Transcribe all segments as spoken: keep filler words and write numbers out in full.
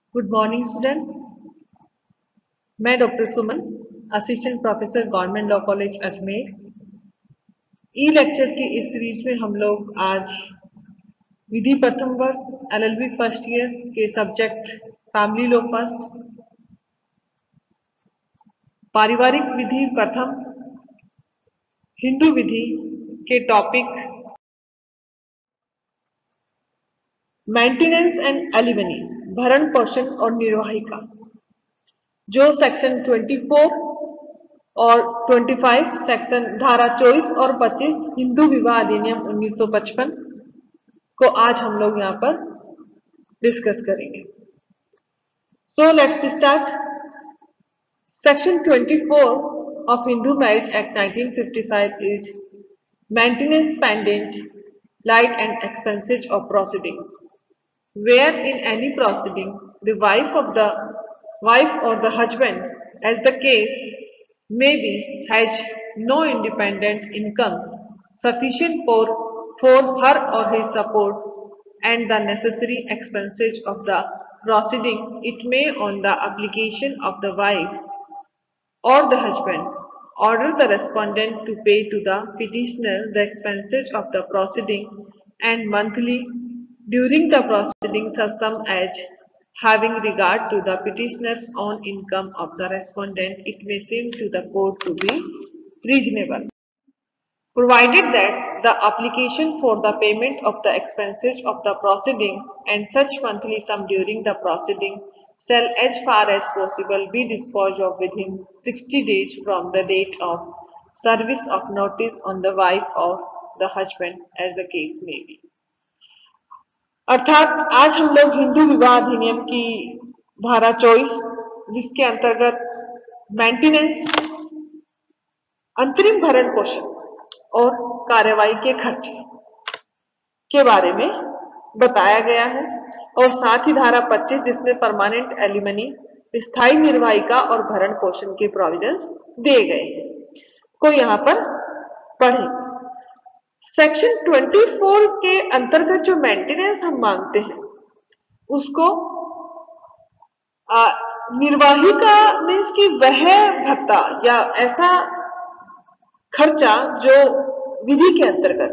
Good morning students. मैं doctor Suman, assistant professor government law college Ajmer. E lecture की इस series में हम लोग आज विधि प्रथम वर्ष एलएलबी फर्स्ट ईयर के सब्जेक्ट फैमिली लॉ फर्स्ट, पारिवारिक विधि प्रथम, हिंदू विधि के टॉपिक मेंटेनेंस एंड एलिमनी, भरण पोषण और निर्वाहिका, जो सेक्शन चौबीस और पच्चीस सेक्शन धारा चौबीस और पच्चीस हिंदू विवाह अधिनियम उन्नीस सौ पचपन को आज हम लोग यहाँ पर डिस्कस करेंगे। So let's start. सेक्शन चौबीस of Hindu marriage act nineteen fifty five is maintenance pendente lite and expenses of proceedings, where in any proceeding the wife of the wife or the husband, as the case may be, has no independent income sufficient for for her or his support and the necessary expenses of the proceeding, it may on the application of the wife or the husband order the respondent to pay to the petitioner the expenses of the proceeding and monthly during the proceedings such sum as, having regard to the petitioner's own income of the respondent, it may seem to the court to be reasonable, provided that the application for the payment of the expenses of the proceeding and such monthly sum during the proceeding shall as far as possible be disposed of within sixty days from the date of service of notice on the wife or the husband, as the case may be। अर्थात आज हम लोग हिंदू विवाह अधिनियम की धारा चौबीस, जिसके अंतर्गत मेंटेनेंस, अंतरिम भरण पोषण और कार्यवाही के खर्चे के बारे में बताया गया है, और साथ ही धारा पच्चीस जिसमें परमानेंट एलिमनी, स्थायी निर्वाहिका और भरण पोषण के प्रोविजंस दिए गए हैं, को यहाँ पर पढ़ें। सेक्शन चौबीस के अंतर्गत जो मेंटेनेंस हम मांगते हैं उसको निर्वाहिका मीन्स कि वह भत्ता या ऐसा खर्चा जो विधि के अंतर्गत,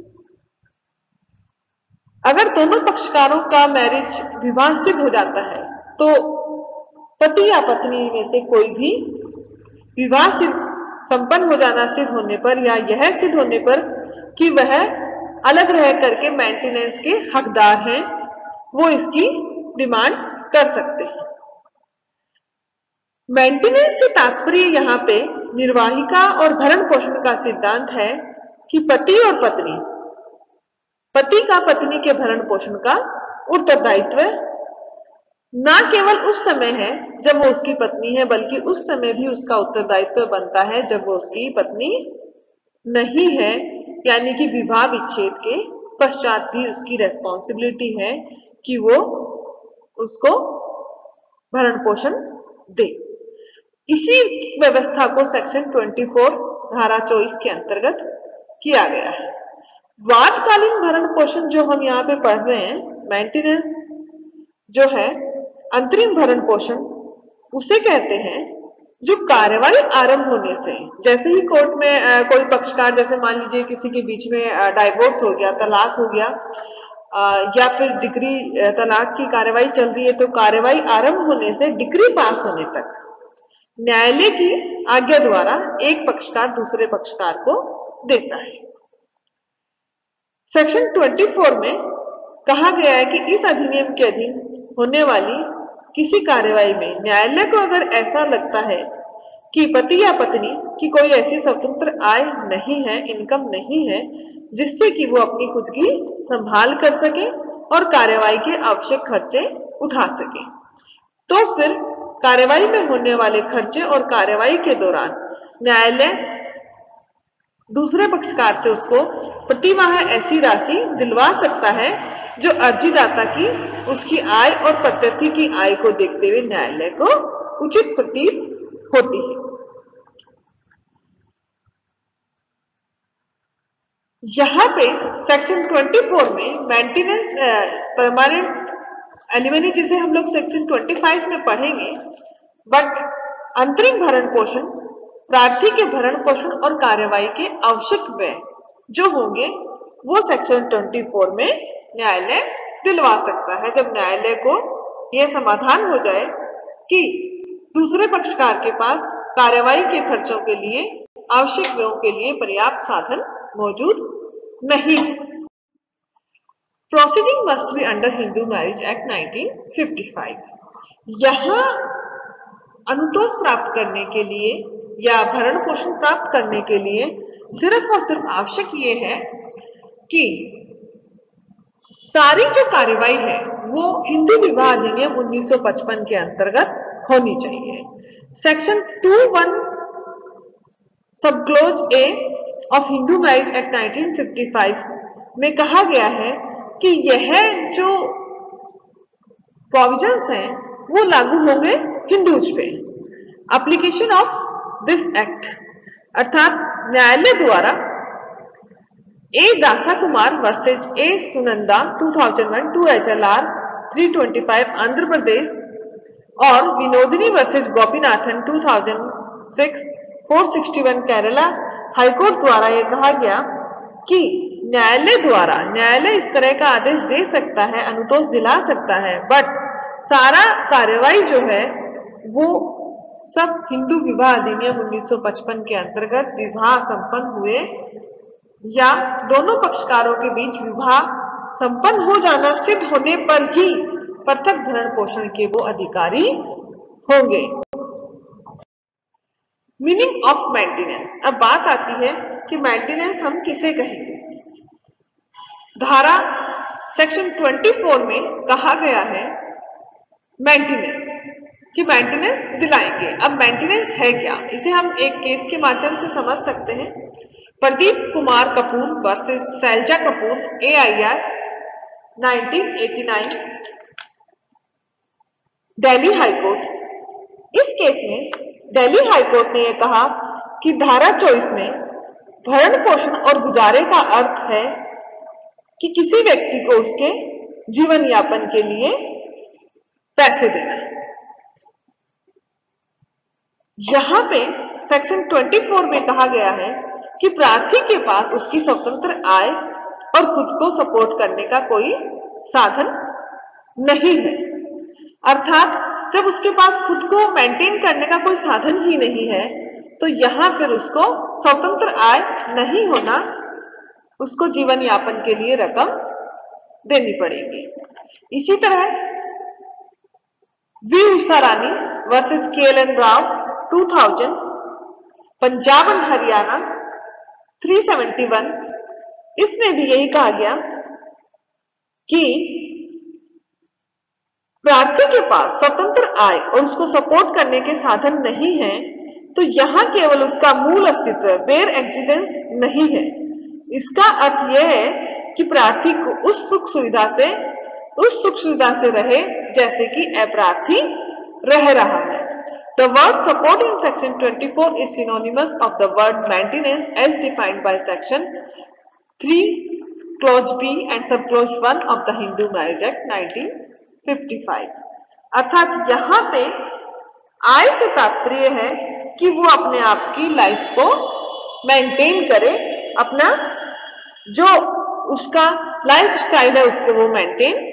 अगर दोनों पक्षकारों का मैरिज विवाह सिद्ध हो जाता है तो पति या पत्नी में से कोई भी विवाह सिद्ध संपन्न हो जाना सिद्ध होने पर या यह सिद्ध होने पर कि वह अलग रह करके मेंटेनेंस के हकदार हैं, वो इसकी डिमांड कर सकते हैं। मेंटेनेंस से तात्पर्य यहाँ पे निर्वाहिका और भरण पोषण का सिद्धांत है कि पति और पत्नी, पति का पत्नी के भरण पोषण का उत्तरदायित्व न केवल उस समय है जब वो उसकी पत्नी है, बल्कि उस समय भी उसका उत्तरदायित्व बनता है जब वो उसकी पत्नी नहीं है, यानी कि विवाह विच्छेद के पश्चात भी उसकी रेस्पॉन्सिबिलिटी है कि वो उसको भरण पोषण दे। इसी व्यवस्था को सेक्शन चौबीस धारा चौबीस के अंतर्गत किया गया है। वादकालीन भरण पोषण जो हम यहाँ पे पढ़ रहे हैं, मेंटेनेंस जो है अंतरिम भरण पोषण, उसे कहते हैं जो कार्यवाही आरंभ होने से, जैसे ही कोर्ट में आ, कोई पक्षकार, जैसे मान लीजिए किसी के बीच में डाइवोर्स हो गया, तलाक हो गया, आ, या फिर डिक्री तलाक की कार्यवाही चल रही है, तो कार्यवाही आरंभ होने से डिक्री पास होने तक न्यायालय की आज्ञा द्वारा एक पक्षकार दूसरे पक्षकार को देता है। सेक्शन चौबीस में कहा गया है कि इस अधिनियम के अधीन होने वाली किसी कार्यवाही में न्यायालय को अगर ऐसा लगता है कि पति या पत्नी की कोई ऐसी स्वतंत्र आय नहीं है, इनकम नहीं है, जिससे कि वो अपनी खुद की संभाल कर सके और कार्यवाही के आवश्यक खर्चे उठा सके, तो फिर कार्यवाही में होने वाले खर्चे और कार्यवाही के दौरान न्यायालय दूसरे पक्षकार से उसको प्रतिमाह ऐसी राशि दिलवा सकता है जो अर्जीदाता की उसकी आय और प्रत्यर्थी की आय को देखते हुए न्यायालय को उचित प्रतीत होती है। यहाँ पे सेक्शन चौबीस में मेंटेनेंस परमानेंट एलिमनी जिसे हम लोग सेक्शन पच्चीस में पढ़ेंगे, बट अंतरिम भरण पोषण प्रार्थी के भरण पोषण और कार्यवाही के आवश्यक व्यय जो होंगे वो सेक्शन चौबीस में न्यायालय दिलवा सकता है, जब न्यायालय को यह समाधान हो जाए कि दूसरे पक्षकार के पास कार्यवाही के खर्चों के लिए आवश्यक व्ययों के लिए पर्याप्त साधन मौजूद नहीं। Proceeding must be under Hindu marriage act nineteen fifty five. यहाँ अनुतोष प्राप्त करने के लिए या भरण पोषण प्राप्त करने के लिए सिर्फ और सिर्फ आवश्यक ये है कि सारी जो कार्यवाही है वो हिंदू विवाह अधिनियम उन्नीस सौ पचपन के अंतर्गत होनी चाहिए। Section two one sub clause a of Hindu marriage act nineteen fifty five में कहा गया है कि यह जो प्रोविजंस हैं वो लागू होंगे हिंदूज पे। एप्लीकेशन ऑफ दिस एक्ट अर्थात न्यायालय द्वारा A Dasa Kumar versus A Sunanda two thousand one two H L R three twenty five Andhra Pradesh और Vinodini versus Gopinathan two thousand six four sixty one Kerala high court द्वारा यह कहा गया कि न्यायालय द्वारा न्यायालय इस तरह का आदेश दे सकता है, अनुतोष दिला सकता है, बट सारा कार्यवाही जो है वो सब हिंदू विवाह अधिनियम उन्नीस सौ पचपन के अंतर्गत विवाह संपन्न हुए या दोनों पक्षकारों के बीच विवाह संपन्न हो जाना सिद्ध होने पर ही पृथक भरण पोषण के वो अधिकारी होंगे। Meaning of maintenance. अब बात आती है कि मेंटेनेंस हम किसे कहेंगे। धारा सेक्शन चौबीस में कहा गया है मेंटेनेंस कि मेंटेनेंस दिलाएंगे। अब मेंटेनेंस है क्या, इसे हम एक केस के माध्यम से समझ सकते हैं। Pradeep Kumar Kapoor versus Shailja Kapoor A I R nineteen eighty nine Delhi high court. इस केस में दिल्ली हाईकोर्ट ने यह कहा कि धारा चौबीस में भरण पोषण और गुजारे का अर्थ है कि किसी व्यक्ति को उसके जीवन यापन के लिए पैसे देना। यहां पे सेक्शन चौबीस में कहा गया है कि प्रार्थी के पास उसकी स्वतंत्र आय और खुद को सपोर्ट करने का कोई साधन नहीं है। अर्थात जब उसके पास खुद को मेंटेन करने का कोई साधन ही नहीं है तो यहां फिर उसको स्वतंत्र आय नहीं होना, उसको जीवन यापन के लिए रकम देनी पड़ेगी। इसी तरह V Usha Rani versus K L N Rao two thousand Punjab and Haryana three seventy one, इसमें भी यही कहा गया कि प्रार्थी के पास स्वतंत्र आय और उसको सपोर्ट करने के साधन नहीं है तो यहां केवल उसका मूल अस्तित्व है, बेयर एग्जिस्टेंस नहीं है। इसका अर्थ यह है कि प्रार्थी को उस सुख सुविधा से उस सुख सुविधा से रहे जैसे कि अप्रार्थी रह रहा है। The word support in section twenty-four is synonymous of the word maintenance as defined by section three clause B and subclause one of the Hindu Marriage Act nineteen fifty five. अर्थात यहाँ पे आय से तात्पर्य है कि वो अपने आप की लाइफ को मेंटेन करे, अपना जो उसका लाइफ स्टाइल है उसको वो मेंटेन।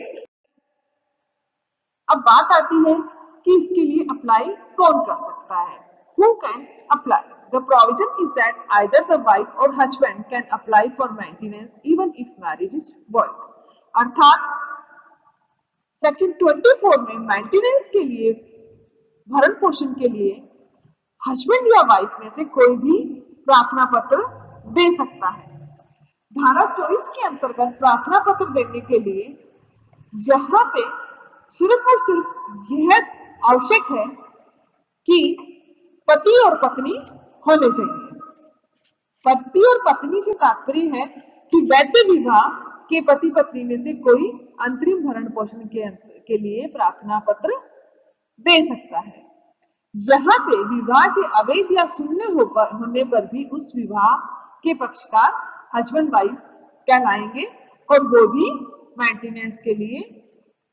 अब बात आती है कि इसके लिए अप्लाई कौन कर सकता है। Who can apply? The provision is that either the wife or husband can apply for maintenance even if marriage is void। अर्थात सेक्शन चौबीस में मेंटेनेंस के लिए भरण पोषण के लिए हस्बैंड या वाइफ में से कोई भी प्रार्थना पत्र दे सकता है। धारा चौबीस के अंतर्गत प्रार्थना पत्र देने के लिए यहाँ पे सिर्फ और सिर्फ यह आवश्यक है कि पति और पत्नी होने चाहिए। पति और पत्नी से तात्पर्य है कि वैध विवाह के पति पत्नी में से कोई अंतरिम भरण पोषण के के लिए प्रार्थना पत्र दे सकता है। यहाँ पे विवाह के अवैध या शून्य होने पर भी उस विवाह के पक्षकार हस्बैंड वाइफ कहलाएंगे और वो भी मेंटेनेंस के लिए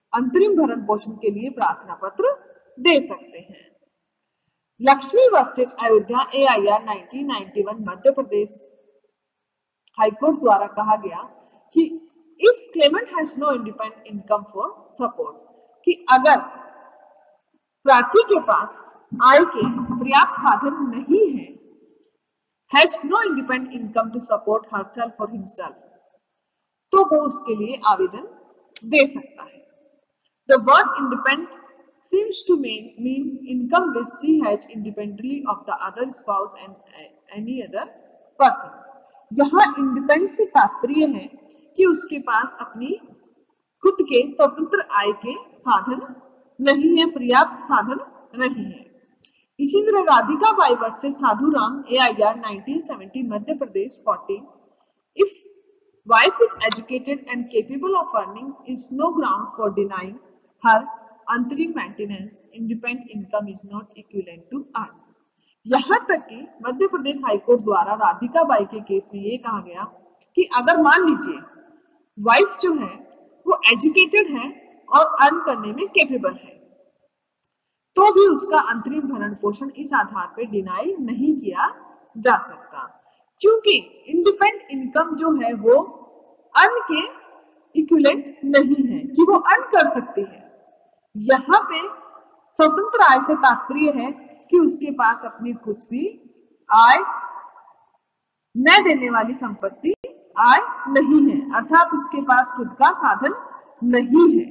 अंतरिम भरण पोषण के लिए प्रार्थना पत्र दे सकते हैं। Lakshmi versus Ayodhya A I R nineteen ninety one Madhya Pradesh high court द्वारा कहा गया कि if claimant has no independent income for support, कि अगर प्रार्थी के पास आय के पर्याप्त साधन नहीं है, has no independent income to support herself और हिमसेल्फ, तो वो उसके लिए आवेदन दे सकता है। The word independent seems to mean, mean income which she has independently of the other spouse and any other person. यहाँ इंडिपेंडेंट से तात्पर्य है कि उसके पास अपनी खुद के स्वतंत्र आय के साधन नहीं है, पर्याप्त साधन नहीं है। इसी तरह Radhika Bai versus Sadhu Ram A I R nineteen seventy Madhya Pradesh fourteen, if wife is educated and capable of earning is no ground for denying her अंतरिम maintenance independent income is not equivalent to earn. यहाँ तक कि मध्य प्रदेश हाईकोर्ट द्वारा राधिका बाई के case में ये कहा गया कि अगर मान लीजिए वाइफ जो है वो एजुकेटेड है और अर्न करने में कैपेबल है, तो भी उसका अंतरिम भरण पोषण इस आधार पर डिनाई नहीं किया जा सकता, क्योंकि इंडिपेंडेंट इनकम जो है वो अर्न के इक्विवेलेंट नहीं है कि वो अर्न कर सकती है। यहाँ पे स्वतंत्र आय से तात्पर्य है कि उसके पास अपनी कुछ भी आय न देने वाली संपत्ति आय नहीं है, अर्थात उसके पास खुद का साधन नहीं है।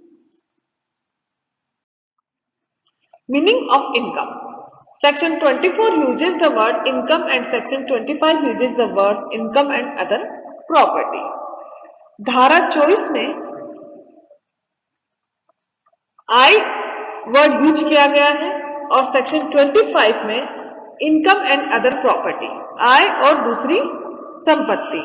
Meaning of income, section twenty four uses the word income and section twenty five uses the words income and other property। धारा चौबीस में आय वर्ड यूज किया गया है और सेक्शन ट्वेंटी फाइव में इनकम एंड अदर प्रॉपर्टी, आय और दूसरी संपत्ति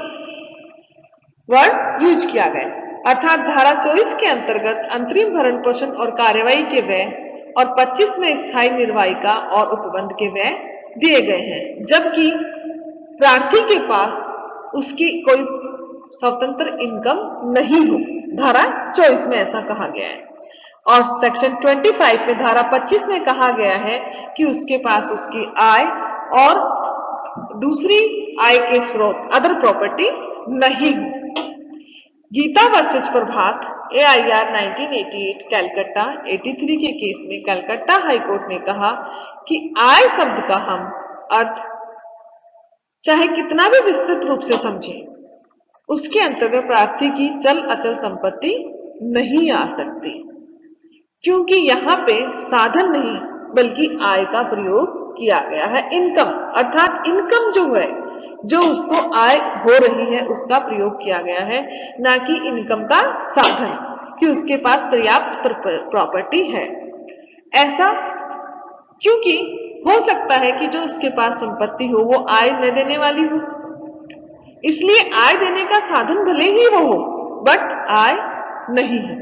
वर्ड यूज किया गया, अर्थात धारा चौबीस के अंतर्गत अंतरिम भरण पोषण और कार्यवाही के व्यय और पच्चीस में स्थायी निर्वाहिका और उपबंध के व्यय दिए गए हैं, जबकि प्रार्थी के पास उसकी कोई स्वतंत्र इनकम नहीं हो। धारा चौबीस में ऐसा कहा गया है और सेक्शन ट्वेंटी फाइव में धारा पच्चीस में कहा गया है कि उसके पास उसकी आय और दूसरी आय के स्रोत अदर प्रॉपर्टी नहीं हो। Geeta versus Prabhat A I R nineteen eighty eight Calcutta eighty three के केस में कलकत्ता हाईकोर्ट ने कहा कि आय शब्द का हम अर्थ चाहे कितना भी विस्तृत रूप से समझें, उसके अंतर्गत प्रार्थी की चल अचल संपत्ति नहीं आ सकती, क्योंकि यहाँ पे साधन नहीं बल्कि आय का प्रयोग किया गया है। इनकम अर्थात इनकम जो है, जो उसको आय हो रही है उसका प्रयोग किया गया है, ना कि इनकम का साधन कि उसके पास पर्याप्त प्रॉपर्टी है। ऐसा क्योंकि हो सकता है कि जो उसके पास संपत्ति हो वो आय न देने वाली हो, इसलिए आय देने का साधन भले ही वो हो बट आय नहीं है।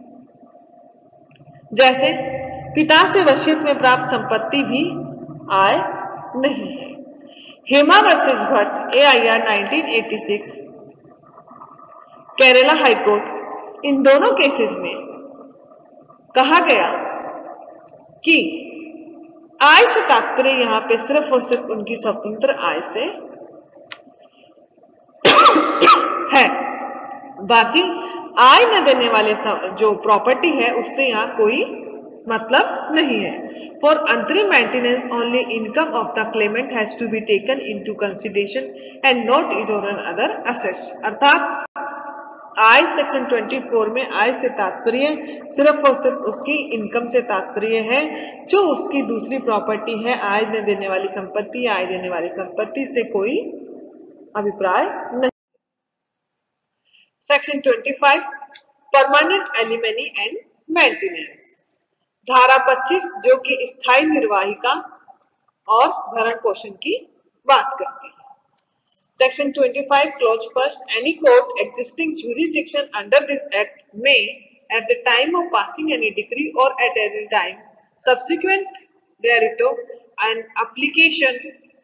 जैसे पिता से वसीयत में प्राप्त संपत्ति भी आय नहीं है। Hema versus Bhatt A I R nineteen eighty six Kerala high court, इन दोनों केसेस में कहा गया कि आय से तात्पर्य यहाँ पे सिर्फ और सिर्फ उनकी स्वतंत्र आय से है, बाकी आय न देने वाले जो प्रॉपर्टी है उससे यहाँ कोई मतलब नहीं है। फॉर अंतरिम maintenance only income of the claimant has to be taken into consideration and not is on other assets, अर्थात आय सेक्शन ट्वेंटी फोर में आय से तात्पर्य सिर्फ और सिर्फ उसकी इनकम से तात्पर्य है, जो उसकी दूसरी प्रॉपर्टी है आय न देने वाली संपत्ति, आय देने वाली संपत्ति से कोई अभिप्राय नहीं। Section twenty five permanent alimony and maintenance, धारा पच्चीस जो कि स्थायी निर्वाहिका और भरण पोषण की बात करती है। Section twenty-five clause first, any court existing jurisdiction under this act may at the time of passing any decree or at any time subsequent thereto an application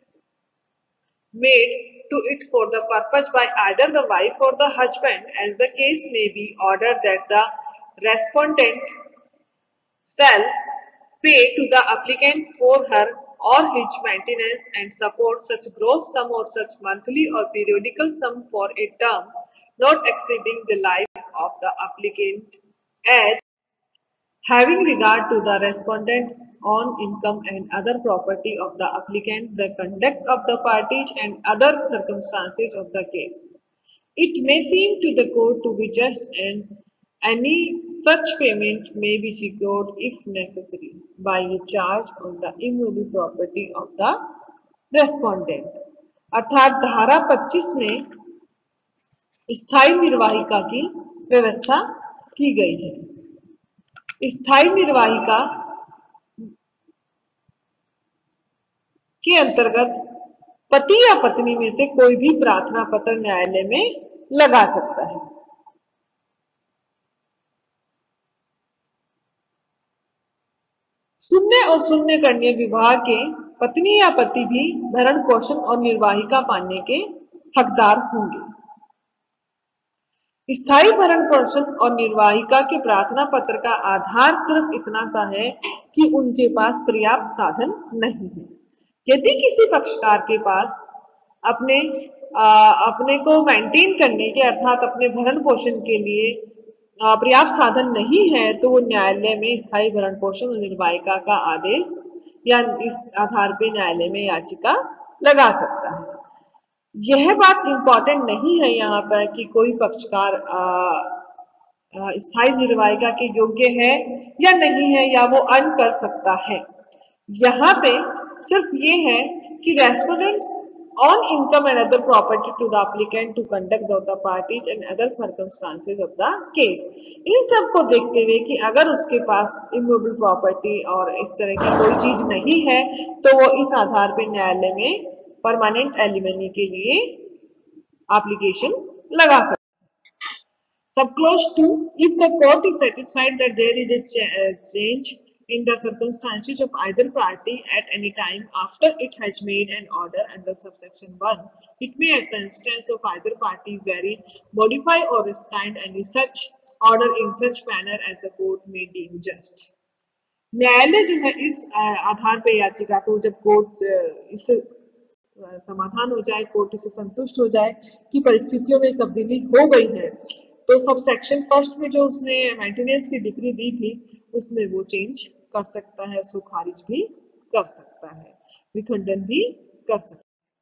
made to it for the purpose by either the wife or the husband as the case may be order that the respondent shall pay to the applicant for her or his maintenance and support such gross sum or such monthly or periodical sum for a term not exceeding the life of the applicant, as having regard to the respondent's own income and other property of the applicant, the conduct of the parties and other circumstances of the case. It may seem to the court to be just, and any such payment may be secured if necessary by a charge on the immovable property of the respondent. अर्थात धारा पच्चीस में स्थायी निर्वाहिका की व्यवस्था की गई है। स्थायी निर्वाहिका के अंतर्गत पति या पत्नी में से कोई भी प्रार्थना पत्र न्यायालय में लगा सकता है। शून्य और शून्य कन्या विवाह के पत्नी या पति भी भरण पोषण और निर्वाहिका पाने के हकदार होंगे। स्थायी भरण पोषण और निर्वाहिका के प्रार्थना पत्र का आधार सिर्फ इतना सा है कि उनके पास पर्याप्त साधन नहीं है। यदि किसी पक्षकार के पास अपने आ, अपने को मेंटेन करने के अर्थात अपने भरण पोषण के लिए पर्याप्त साधन नहीं है तो वो न्यायालय में स्थायी भरण पोषण और निर्वाहिका का आदेश या इस आधार पे न्यायालय में याचिका लगा सकता है। यह बात इम्पोर्टेंट नहीं है यहाँ पर कि कोई पक्षकार स्थायी निर्वाहिका के योग्य है या नहीं है या वो अर्न कर सकता है। यहाँ पे सिर्फ ये है कि respondents on income and other property to the applicant to conduct the parties and other circumstances of the case. इन सब को देखते हुए कि अगर उसके पास इमूवेबल प्रॉपर्टी और इस तरह की कोई चीज नहीं है तो वो इस आधार पे न्यायालय में परमानेंट एलिमनी के लिए एप्लीकेशन लगा सकते हैं। Sub clause two, if the court is satisfied that there is a change in the circumstances of either party at any time after it has made an order under subsection one, it may at the instance of either party vary, modify or rescind any such order in such manner as the court may deem just. न्यायालय जो है इस आधार पे याचिका को जब court इस समाधान हो जाए, कोर्ट इसे संतुष्ट हो जाए कि परिस्थितियों में तब्दीली हो गई है तो सब सेक्शन फर्स्ट में जो उसने मेंटेनेंस की डिग्री दी थी उसमें वो चेंज कर सकता है, उसको खारिज भी कर सकता है, विखंडन भी कर सकता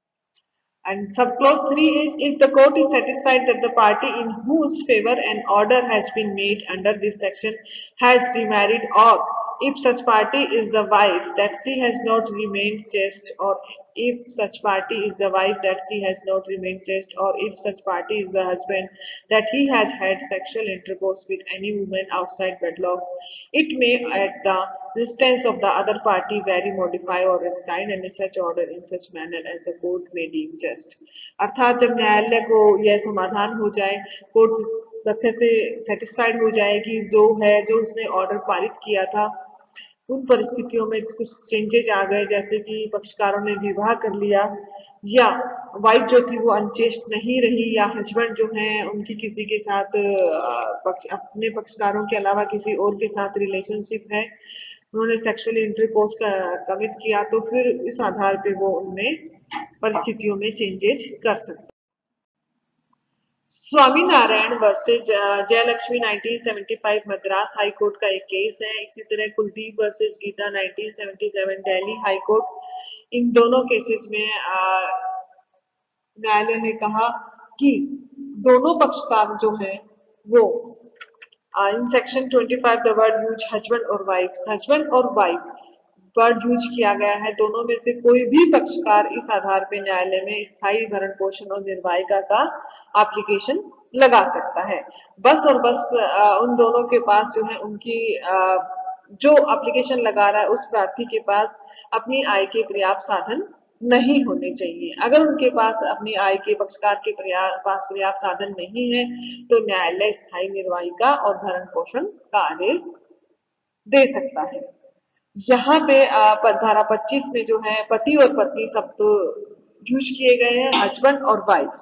है। And sub clause three is if the court is satisfied that the party in whose favor an order has been made under this section has remarried, or if such party is the wife that she has not remained chaste, or if such party is the wife that she has not remained chaste, or if such party is the husband that he has had sexual intercourse with any woman outside wedlock, it may at the instance of the other party vary, modify or rescind any such order in such manner as the court may deem just. अर्थात जब न्यायालय को यह समाधान हो जाए, court इस तथ्य से सेटिस्फाइड हो जाए कि जो है जो उसने ऑर्डर पारित किया था उन परिस्थितियों में कुछ चेंजेज आ गए, जैसे कि पक्षकारों ने विवाह कर लिया या वाइफ जो थी वो अनचेस्ट नहीं रही या हस्बैंड जो हैं उनकी किसी के साथ पक्ष अपने पक्षकारों के अलावा किसी और के साथ रिलेशनशिप है, उन्होंने सेक्सुअल इंटरकोर्स कमिट किया तो फिर इस आधार पे वो उनमें परिस्थितियों में चेंजेज कर सकते। Swaminarayan versus Jayalakshmi nineteen seventy five Madras high court का एक केस है। इसी तरह Kuldeep versus Geeta nineteen seventy seven Delhi high court, इन दोनों केसेस में न्यायालय ने कहा कि दोनों पक्षकार जो हैं वो in section twenty five the word use husband और वाइफ, हस्बैंड और वाइफ वर्ड यूज किया गया है, दोनों में से कोई भी पक्षकार इस आधार पे न्यायालय में स्थायी भरण पोषण और निर्वाहिका का एप्लीकेशन लगा सकता है। बस और बस आ, उन दोनों के पास जो है उनकी आ, जो एप्लीकेशन लगा रहा है उस प्रार्थी के पास अपनी आय के पर्याप्त साधन नहीं होने चाहिए। अगर उनके पास अपनी आय के पक्षकार के पास पर्याप्त साधन नहीं है तो न्यायालय स्थायी निर्वाहिका और भरण पोषण का आदेश दे सकता है। यहाँ पे धारा पच्चीस में जो है पति और पत्नी शब्द यूज किए गए हैं, हस्बैंड और वाइफ।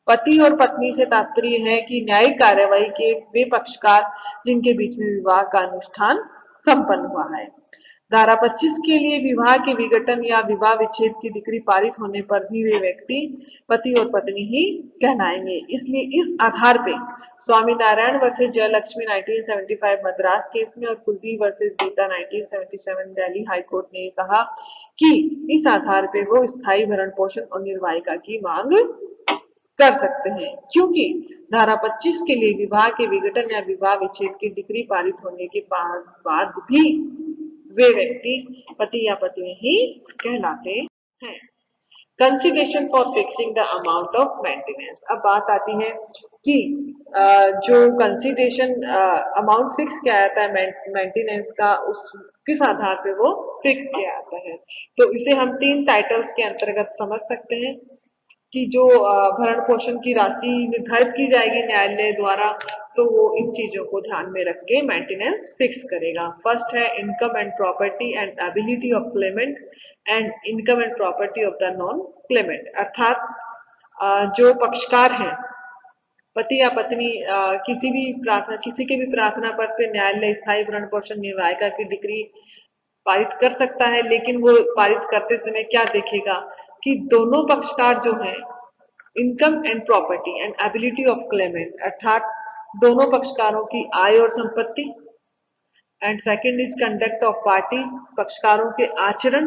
पति और पत्नी से तात्पर्य है कि न्यायिक कार्यवाही के वे पक्षकार जिनके बीच में विवाह का अनुष्ठान संपन्न हुआ है। धारा पच्चीस के लिए विवाह के विघटन या विवाह विच्छेद की डिग्री पारित होने पर भी वे व्यक्ति पति और पत्नी ही कहलाएंगे। इसलिए इस आधार पे स्वामी नारायण वर्सेस जयलक्ष्मी उन्नीस सौ पचहत्तर मद्रास केस में और कुलदीप वर्सेस गीता उन्नीस सौ सतहत्तर दिल्ली हाई कोर्ट ने कहा कि इस आधार पे वो स्थायी भरण पोषण और निर्वाहिका की मांग कर सकते हैं, क्योंकि धारा पच्चीस के लिए विवाह के विघटन या विवाह विच्छेद की डिग्री पारित होने के बाद भी वे व्यक्ति पति या पत्नी ही कहलाते हैं। Consideration for fixing the amount of maintenance. अब बात आती है कि जो कंसिडरेशन अमाउंट फिक्स किया जाता है मेंटेनेंस का, उस किस आधार पे वो फिक्स किया जाता है। तो इसे हम तीन टाइटल्स के अंतर्गत समझ सकते हैं कि जो भरण पोषण की राशि निर्धारित की जाएगी न्यायालय द्वारा, तो वो इन चीजों को ध्यान में रख के मेंटेनेंस फिक्स करेगा। फर्स्ट है income and property and ability of claimant and income and property of the non claimant. अर्थात जो पक्षकार हैं, पति या पत्नी, किसी भी प्रार्थना किसी के भी प्रार्थना पत्र पे न्यायालय स्थायी भरण पोषण निर्वाहिका की डिग्री पारित कर सकता है, लेकिन वो पारित करते समय क्या देखेगा कि दोनों पक्षकार जो हैं income and property and ability of claimant, अर्थात दोनों पक्षकारों की आय और संपत्ति, and second is conduct of parties, पक्षकारों के आचरण,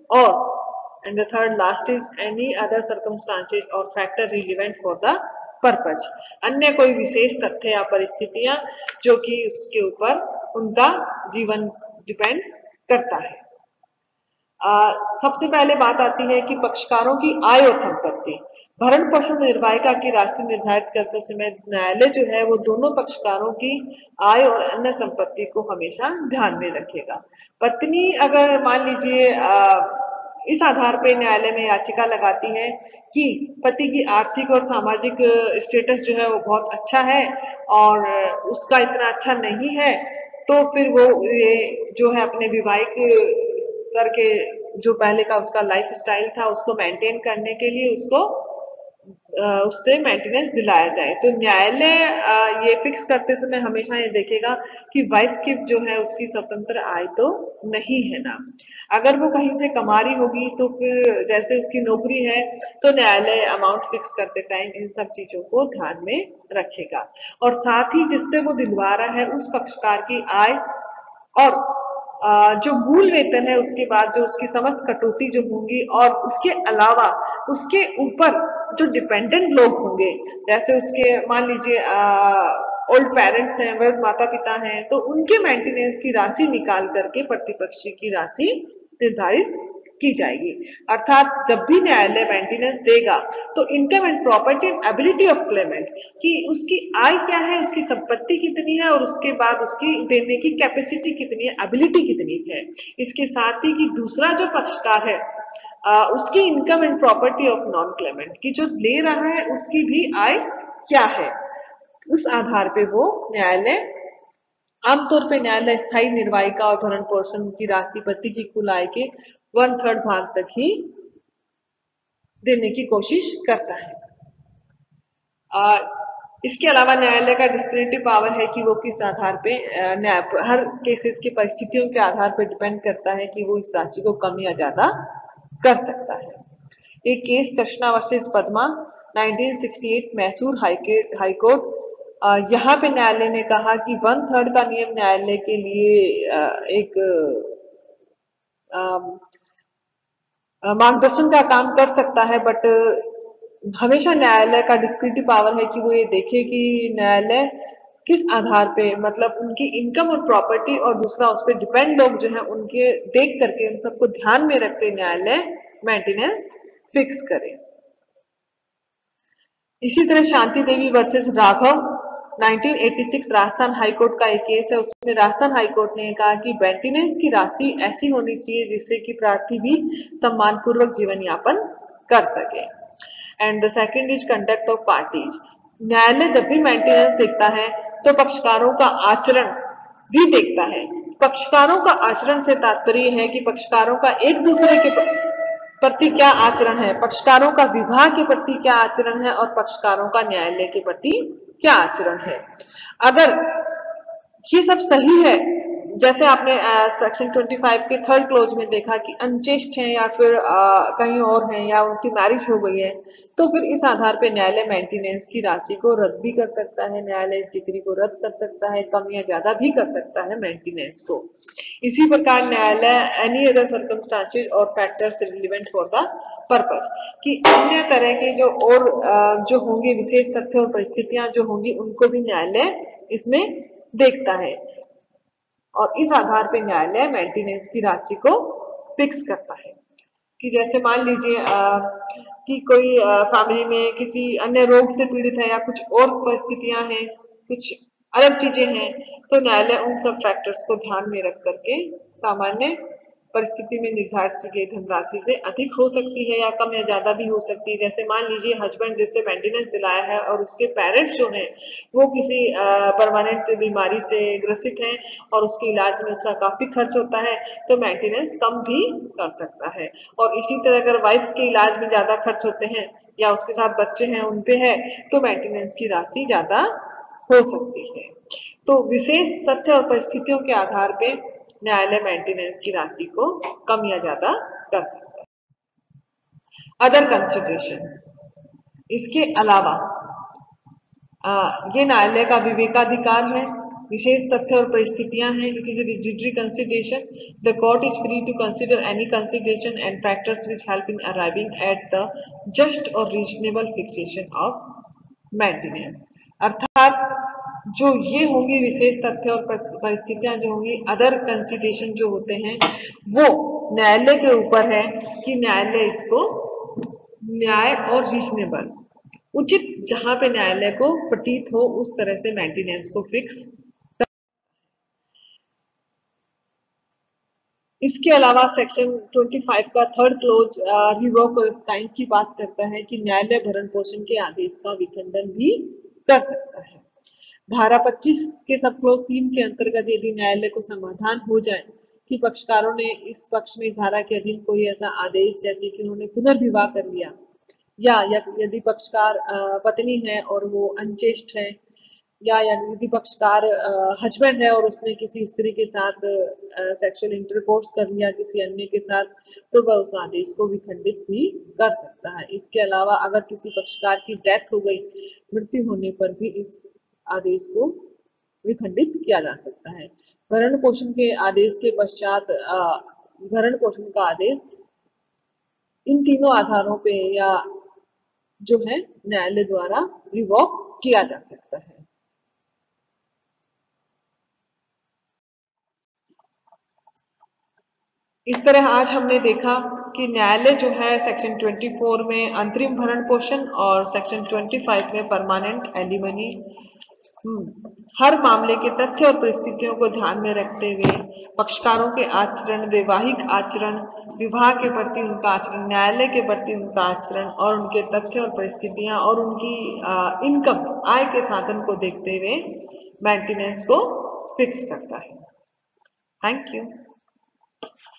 और and the third last is any other circumstances और factor relevant for the purpose, अन्य कोई विशेष तथ्य या परिस्थितियां जो कि उसके ऊपर उनका जीवन डिपेंड करता है। आ, सबसे पहले बात आती है कि पक्षकारों की आय और संपत्ति। भरण पोषण निर्वाहिका की राशि निर्धारित करते समय न्यायालय जो है वो दोनों पक्षकारों की आय और अन्य संपत्ति को हमेशा ध्यान में रखेगा। पत्नी अगर मान लीजिए इस आधार पे न्यायालय में याचिका लगाती है कि पति की आर्थिक और सामाजिक स्टेटस जो है वो बहुत अच्छा है और उसका इतना अच्छा नहीं है, तो फिर वो ये जो है अपने विवाहिक स्तर के जो पहले का उसका लाइफ स्टाइल था उसको मेंटेन करने के लिए उसको उससे मेंटेनेंस दिलाया जाए। तो न्यायालय ये फिक्स करते समय हमेशा ये देखेगा कि वाइफ की जो है उसकी स्वतंत्र आय तो नहीं है ना। अगर वो कहीं से कमा रही होगी तो फिर जैसे उसकी नौकरी है, तो न्यायालय अमाउंट फिक्स करते टाइम इन सब चीजों को ध्यान में रखेगा। और साथ ही जिससे वो दिलवा रहा है उस पक्षकार की आय और जो मूल वेतन है उसके बाद जो उसकी समस्त कटौती जो होंगी, और उसके अलावा उसके ऊपर जो डिपेंडेंट लोग होंगे, जैसे उसके मान लीजिए ओल्ड पेरेंट्स हैं, वृद्ध माता पिता हैं, तो उनके मेंटेनेंस की राशि निकाल करके प्रतिपक्षी की राशि निर्धारित की जाएगी। अर्थात जब भी न्यायालय मेंटेनेंस देगा तो income and property and ability of claimant कि उसकी आय क्या है, उसकी संपत्ति कितनी है, और उसके बाद उसकी देने की कैपेसिटी कितनी है, एबिलिटी कितनी है। इसके साथ ही कि दूसरा जो पक्षकार है आ, उसकी income and property of non claimant की जो ले रहा है उसकी भी आय क्या है, उस आधार पे वो न्यायालय आमतौर पे न्यायालय स्थायी निर्वाहिका और भरण पोषण की राशि पति की कुल आय के वन थर्ड भाग तक ही देने की कोशिश करता है। आ, इसके अलावा न्यायालय का डिस्क्रिप्टिव पावर है कि वो किस आधार पे न्याय हर केसेस की परिस्थितियों के आधार पर डिपेंड करता है कि वो इस राशि को कम या ज्यादा कर सकता है। एक केस कृष्णा वर्सेस पद्मा उन्नीस सौ अड़सठ मैसूर हाई कोर्ट, यहाँ पे न्यायालय ने कहा कि वन थर्ड का नियम न्यायालय के लिए एक मार्गदर्शन का काम कर सकता है, बट हमेशा न्यायालय का डिस्क्रिप्टिव पावर है कि वो ये देखे कि न्यायालय किस आधार पे, मतलब उनकी इनकम और प्रॉपर्टी और दूसरा उस पर डिपेंड लोग जो है उनके देख करके उन सबको ध्यान में रखते न्यायालय मेंटेनेंस फिक्स करे। इसी तरह शांति देवी वर्सेस राघव उन्नीस सौ छियासी राजस्थान हाईकोर्ट का एक केस है। उसमें राजस्थान हाईकोर्ट ने कहा कि मेंटेनेंस की राशि ऐसी होनी चाहिए जिससे कि प्रार्थी भी सम्मान पूर्वक जीवन यापन कर सके। And the second is conduct of parties. न्यायालय जब भी मेंटेनेंस देखता है तो पक्षकारों का आचरण भी देखता है। पक्षकारों का आचरण से तात्पर्य है कि पक्षकारों का एक दूसरे के प्रति क्या आचरण है, पक्षकारों का विवाह के प्रति क्या आचरण है और पक्षकारों का न्यायालय के प्रति क्या आचरण है। अगर ये सब सही है, जैसे आपने सेक्शन पच्चीस के थर्ड क्लोज में देखा कि अनचेस्ट हैं या फिर आ, कहीं और हैं या उनकी मैरिज हो गई है, तो फिर इस आधार पे न्यायालय मेंटेनेंस की राशि को रद्द भी कर सकता है, न्यायालय डिग्री को रद्द कर सकता है, कम या ज्यादा भी कर सकता है मेंटेनेंस को। इसी प्रकार न्यायालय एनी अदर सर्कमस्टांसेस और factors relevant for the purpose, कि अन्य तरह के जो और जो होंगे विशेष तथ्य और परिस्थितियां जो होंगी उनको भी न्यायालय इसमें देखता है और इस आधार पे न्यायालय मेंटेनेंस की राशि को फिक्स करता है। कि जैसे मान लीजिए कि कोई फैमिली में किसी अन्य रोग से पीड़ित है या कुछ और परिस्थितियां हैं, कुछ अलग चीजें हैं, तो न्यायालय उन सब फैक्टर्स को ध्यान में रख करके सामान्य परिस्थिति में निर्धारित की गई धनराशि से अधिक हो सकती है या कम या ज्यादा भी हो सकती है। जैसे मान लीजिए हस्बैंड जिससे मेंटेनेंस दिलाया है और उसके पेरेंट्स जो हैं वो किसी परमानेंट बीमारी से ग्रसित हैं और उसके इलाज में उसका काफी खर्च होता है, तो मेंटेनेंस कम भी कर सकता है। और इसी तरह अगर वाइफ के इलाज में ज्यादा खर्च होते हैं या उसके साथ बच्चे हैं उन पे है, तो मेंटेनेंस की राशि ज्यादा हो सकती है। तो विशेष तथ्य और परिस्थितियों के आधार पे न्यायालय मेंटेनेंस की राशि को कम या ज्यादा कर सकता है। अदर कंसिडरेशन, इसके अलावा आ, ये न्यायालय का विवेकाधिकार है, विशेष तथ्य और परिस्थितियां हैं, it is rigidly consideration. The court is free to consider any consideration and factors which help in arriving at the just और रीजनेबल फिक्सेशन ऑफ मेंटेनेंस। अर्थात जो ये होंगी विशेष तथ्य और परिस्थितियां जो होंगी, अदर कंसिडरेशन जो होते हैं, वो न्यायालय के ऊपर है कि न्यायालय इसको न्याय और रीजनेबल उचित जहां पे न्यायालय को प्रतीत हो उस तरह से मेंटेनेंस को फिक्स। इसके अलावा सेक्शन पच्चीस का थर्ड क्लोज रिवोक और स्काइंड की बात करता है कि न्यायालय भरण पोषण के आदेश का विखंडन भी कर सकता है। धारा पच्चीस के सब क्लोज तीन के अंतर्गत यदि न्यायालय को समाधान हो जाए कि पक्षकारों ने इस पक्ष में धारा के अधीन कोई ऐसा आदेश, जैसे कि उन्होंने पुनर्विवाह कर लिया या यदि पक्षकार पत्नी है और वो अनचेष्ट है, या यदि पक्षकार हस्बैंड है और उसने किसी स्त्री के साथ सेक्सुअल इंटरकोर्स कर लिया किसी अन्य के साथ, तो वह उस आदेश को विखंडित भी कर सकता है। इसके अलावा अगर किसी पक्षकार की डेथ हो गई, मृत्यु होने पर भी इस आदेश को विखंडित किया जा सकता है। भरण पोषण के आदेश के पश्चात भरण पोषण का आदेश इन तीनों आधारों पे या जो है न्यायालय द्वारा रिवोक किया जा सकता है। इस तरह आज हमने देखा कि न्यायालय जो है सेक्शन चौबीस में अंतरिम भरण पोषण और सेक्शन पच्चीस में परमानेंट एलिमनी हर मामले के तथ्य और परिस्थितियों को ध्यान में रखते हुए पक्षकारों के आचरण, वैवाहिक आचरण, विवाह के प्रति उनका आचरण, न्यायालय के प्रति उनका आचरण और उनके तथ्य और परिस्थितियां और उनकी इनकम आय के साधन को देखते हुए मेंटेनेंस को फिक्स करता है। Thank you.